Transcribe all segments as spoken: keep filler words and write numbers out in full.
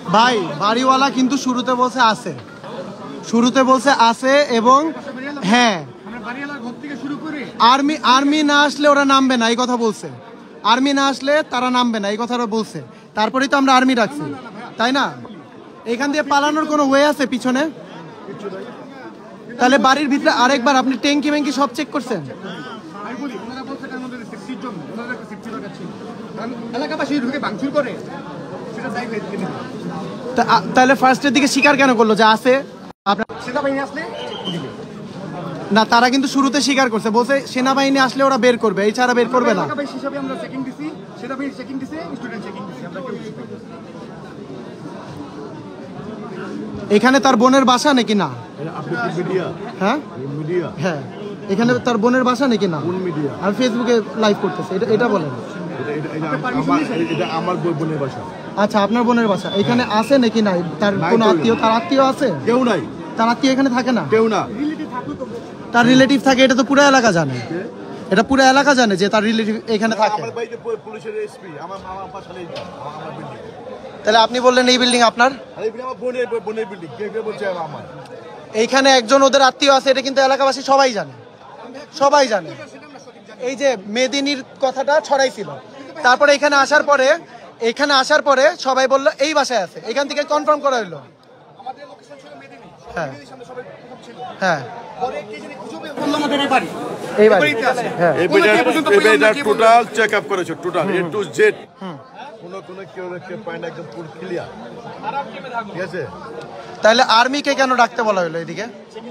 ভাই বাড়িওয়ালা কিন্তু শুরুতে বলছে আছে, শুরুতে বলছে আছে এবং হ্যাঁ আর্মি আর্মি না আসলে ওরা নামবে না এই কথা বলছে, আর্মি না আসলে তারা নামবে না এই কথাটা বলছে, তারপরেই তো আমরা আর্মি রাখছি তাই না? এখান দিয়ে পালানোর কোনো ওয়ে আছে পিছনে? তাহলে বাড়ির ভিতরে আরেকবার আপনি ট্যাঙ্কি ম্যাঙ্কি সব চেক করছেন? তাহলে ফার্স্টের দিকে স্বীকার কেন করলো যে আছে? না তারা কিন্তু শুরুতে স্বীকার করছে, বলছে সেনাবাহিনী আসলে ওরা বের করবে, এছাড়া বের করবে না। এখানে তার বোনের বাসা নাকি না? হ্যাঁ হ্যাঁ এখানে তার বোনের বাসা নাকি না? আর ফেসবুকে লাইভ করতেছে, এটা এটা বলেন। আমার বোনের বাসা। আচ্ছা আপনার বোনের বাসা এখানে আছে নাকি নাই? তার কোনো আত্মীয়, তার আত্মীয় আছে? কেউ নাই। তার আত্মীয় এখানে থাকে না? কেউ না। তার রিলেটিভ থাকে, এটা তো পুরো এলাকা জানে, এটা পুরো এলাকা জানে যে তার রিলেটিভ এখানে থাকে। তাহলে আপনি বললেন এই বিল্ডিং আপনার? এইখানে একজন ওদের আত্মীয় আছে, এটা কিন্তু এলাকাবাসী সবাই জানে, সবাই জানে। এই যে মেদিনীর কথাটা ছড়াইছিল, তারপরে এখানে আসার পরে এখানে আসার পরে সবাই বললো এই বাসায় আছে, এখান থেকে কনফার্ম করা হলো। হ্যাঁ হ্যাঁ টোটাল চেক আপ করেছে, টোটাল এ টু জেড, কোনো কোনো কেউ কেউ পায় না, একদম পুরো ক্লিয়ার। ঠিক আছে, তাহলে আর্মিকে কেন ডাকতে বলা হলো এদিকে?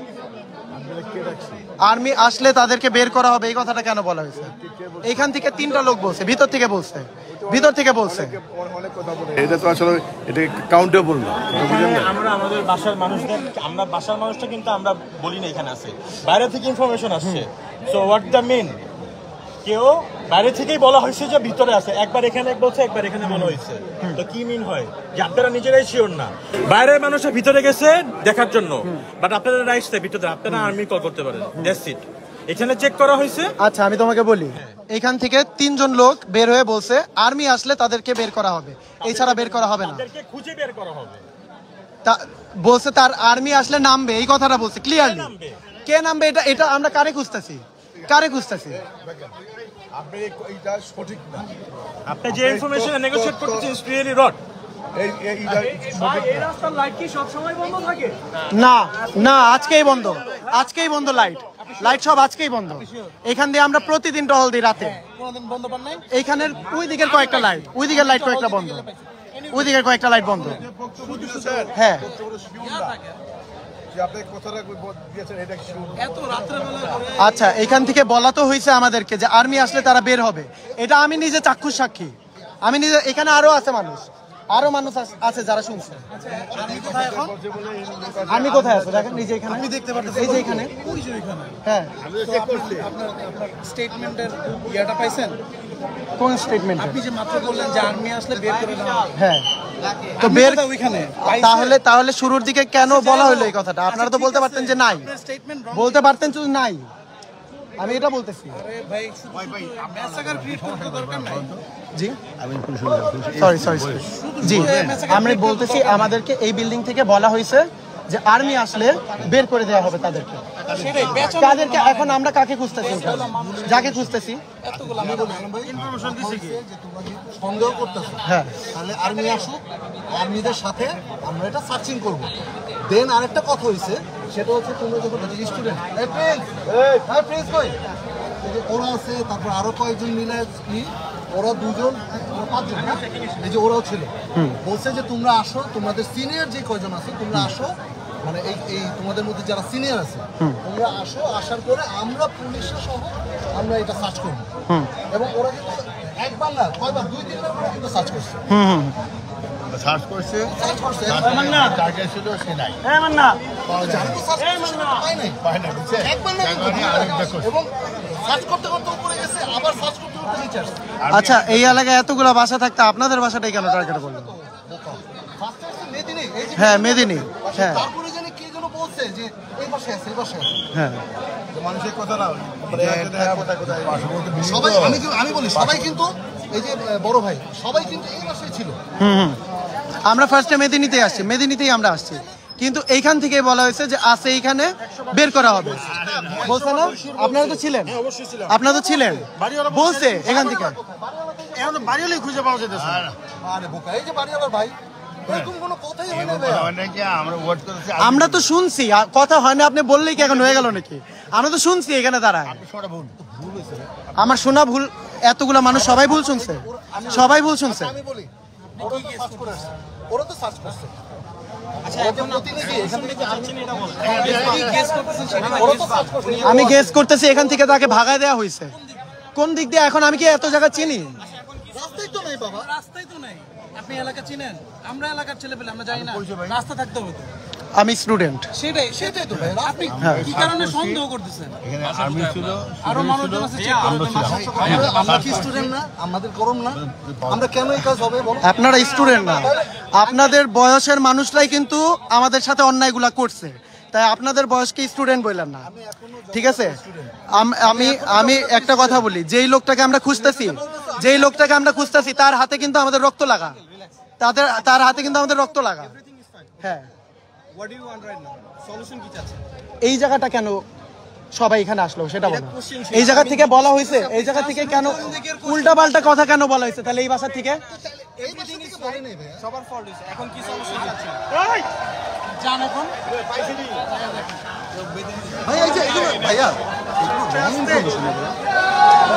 আর্মি আসলে তাদেরকে বের করা হবে এই কথাটা কেন বলা হয়েছে? এইখান থেকে তিনটা লোক বলছে, ভিতর থেকে বলছে, ভিতর থেকে বলছে। এটা তো আসলে এটা কাউন্টেবল না। আমরা আমাদের বাসার মানুষদের, আমরা বাসার মানুষটা কিন্তু আমরা বলি না এখানে আছে, বাইরে থেকে ইনফরমেশন আসছে। সো হোয়াট দ্য মিন, কেউ বাইরে থেকেই বলা হয়েছে যে ভিতরে আছে, একবার এখানে এক বলছে, একবার এখানে বলা হয়েছে। তো কি মিন হয় যে আপনারা নিজেরাই শিওর না, বাইরের মানুষের ভিতরে গেছে দেখার জন্য, বাট আপনারা রাইটস ভিতরে, আপনারা আর্মি কল করতে পারেন, দ্যাটস ইট। এখানে চেক করা হয়েছে। আচ্ছা আমি তোমাকে বলি, এখান থেকে তিনজন লোক বের হয়ে বলছে আর্মি আসলে তাদেরকে বের করা হবে, এছাড়া বের করা হবে না, তাদেরকে খুঁজে বের করা হবে। তা বলছে তার আর্মি আসলে নামবে, এই কথাটা বলছে ক্লিয়ারলি। কে নামবে এটা এটা আমরা কারে খুঁজতেছি, কারে খুঁজতেছি? আপনি এইটা সঠিক না, আপনি যে ইনফরমেশন নেগোশিয়েট করতেছেন ইজ রিয়েলি রট। এই এইটা এই রাস্তার লাইট কি সব সময় বন্ধ থাকে? না না আজকেই বন্ধ, আজকেই বন্ধ, লাইট লাইট সব আজকেই বন্ধ। এখান দিয়ে আমরা প্রতিদিন টহল দিই রাতে, এইখানের ওই দিকের কয়েকটা লাইট, ওই দিকের লাইট কয়েকটা বন্ধ, ওই দিকের কয়েকটা লাইট বন্ধ। হ্যাঁ আচ্ছা এখান থেকে বলা তো হয়েছে আমাদেরকে যে আর্মি আসলে তারা বের হবে, এটা আমি নিজে চাক্ষুষ সাক্ষী, আমি নিজে, এখানে আরো আছে মানুষ, আরো মানুষ আছে যারা শুনছে। আমি কোথায় আছি দেখেন, নিজে এখানে আমি দেখতে পাচ্ছি, এই যে এখানে। হ্যাঁ স্টেটমেন্টের ইয়াটা পাইছেন? কোন স্টেটমেন্ট? আপনি যে মাত্র বললেন যে আর্মি আসলে বের করে দেওয়া হবে। হ্যাঁ তো বের ওইখানে, তাহলে তাহলে শুরুর দিকে কেন বলা হলো এই কথাটা? আপনারা তো বলতে পারতেন যে নাই, বলতে পারতেন শুধু নাই, আমি এটা বলতেছি। জি সরি সরি জি আমরা বলতেছি আমাদেরকে এই বিল্ডিং থেকে বলা হয়েছে যে আর্মি আসলে বের করে দেওয়া হবে তাদেরকে। তাদেরকে এখন আমরা কাকে খুঁজতেছি? যাকে খুঁজতেছি সন্দেহ করতেছে, হ্যাঁ তাহলে আর্মি আসুক, আর্মিদের সাথে আমরা এটা সার্চিং করব। দেন আরেকটা কথা হয়েছে, সেটা হচ্ছে তোমরা যখন স্টুডেন্ট ওরা আছে, তারপর আরো কয়েকজন মিলে ওরা দুজন পাঁচজন, এই যে ওরাও ছিল, বলছে যে তোমরা আসো, তোমাদের সিনিয়র যে কয়জন আছে তোমরা আসো, মানে এই এই তোমাদের মধ্যে যারা সিনিয়র আছে তোমরা আসো, আসার পরে আমরা পুলিশের সহ আমরা এটা সার্চ করবো। এবং ওরা কিন্তু একবার না কয়বার, দুই তিনবার করে কিন্তু সার্চ করছে, সার্চ করছে, সার্চ করছে টার্গেট ছিল সে নাই, একবার না এবং সার্চ করতে করতে উপরে গেছে, আবার সার্চ করতে করতে নিচে আসছে। আচ্ছা এই এলাকায় এতগুলো বাসা থাকতে আপনাদের বাসাটাই কেন টার্গেট করলেন? হ্যাঁ মেদিনী, হ্যাঁ তারপরে জানি কে যেন বলছে যে এই পাশে আছে, এই পাশে আছে, হ্যাঁ মানুষের কথা না, সবাই আমি আমি বলি সবাই কিন্তু এই যে বড় ভাই সবাই কিন্তু এই পাশে ছিল। হুম হুম আমরা ফার্স্টে মেদিনীতে আসছি, মেদিনীতেই আমরা আসছি, কিন্তু এইখান থেকে বলা হয়েছে যে আছে এইখানে বের করা হবে বলছে না? আপনারা তো ছিলেন, আপনারা তো ছিলেন, বলছে এখান থেকে এখন বাড়িওয়ালাই খুঁজে পাওয়া যেতেছে না। আরে বোকা, এই যে বাড়িওয়ালার ভাই, এরকম কোনো কথাই হয় না ভাইয়া। আমরা ওয়েট করতেছি। আমরা তো শুনছি, আ- কথা হয় না আপনি বললেই কি এখন হয়ে গেল নাকি? আমরা তো শুনছি এখানে দাঁড়ায়, আমার শোনা ভুল, এতগুলা মানুষ সবাই ভুল শুনছে, সবাই ভুল শুনছে। আমি বলি, ওরা তো সার্চ করে আসছে, ওরা তো সার্চ করছে। প্রতিনিধি এখান থেকে ওরা তো সার্চ করছে। আমি গেস করতেছি এখান থেকে তাকে ভাগায় দেওয়া হয়েছে। কোন দিক দিয়ে? এখন আমি কি এত জায়গা চিনি? রাস্তাই তো নেই বাবা। রাস্তাই তো নাই। আপনি এলাকা চিনেন? আমরা এলাকার ছেলে পেলে আমরা জানি না। রাস্তা থাকতে হবে তো। আমি স্টুডেন্ট। সেটাই সেটাই তো ভাই। আপনি কি কারণে সন্দেহ করতেছেন? এখানে আর্মি ছিল, আরো মানুষজন আছে চেক করে দেন। আমরা আমরা কি স্টুডেন্ট না? আমাদের করম না? আমরা কেন এই কাজ হবে বলো? আপনারা স্টুডেন্ট না, আপনাদের বয়সের মানুষরাই কিন্তু আমাদের সাথে অন্যায়গুলা করছে, তাই আপনাদের বয়সকে স্টুডেন্ট বললেন না, ঠিক আছে? আম- আমি আমি একটা কথা বলি, যেই লোকটাকে আমরা খুঁজতেছি, যেই লোকটাকে আমরা খুঁজতেছি তার হাতে কিন্তু আমাদের রক্ত লাগা, তাদের তার হাতে কিন্তু আমাদের রক্ত লাগা। হ্যাঁ, what do you want right now? Solution কি চাচ্ছেন? এই জায়গাটা কেন সবাই এখানে আসলো সেটা বলো। এই জায়গা থেকে বলা হয়েছে, এই জায়গা থেকে কেন উল্টা পাল্টা কথা কেন বলা হয়েছে তাহলে এই বাসা থেকে? এই বাসা থেকে বলে নেই ভাইয়া। সবার ফল্ট হইছে। এখন কি সলিউশন চাচ্ছেন? জান এখন ভাইয়া এই যে এগুলো ভাইয়া এগুলো wrong information এগুলো।